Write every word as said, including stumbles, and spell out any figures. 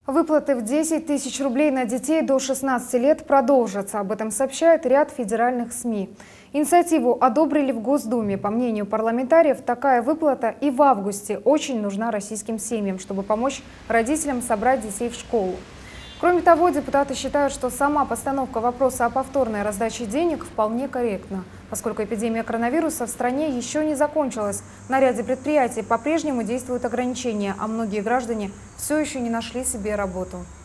Выплаты в десять тысяч рублей на детей до шестнадцати лет продолжатся. Об этом сообщает ряд федеральных СМИ. Инициативу одобрили в Госдуме. По мнению парламентариев, такая выплата и в августе очень нужна российским семьям, чтобы помочь родителям собрать детей в школу. Кроме того, депутаты считают, что сама постановка вопроса о повторной раздаче денег вполне корректна, поскольку эпидемия коронавируса в стране еще не закончилась. На ряде предприятий по-прежнему действуют ограничения, а многие граждане все еще не нашли себе работу.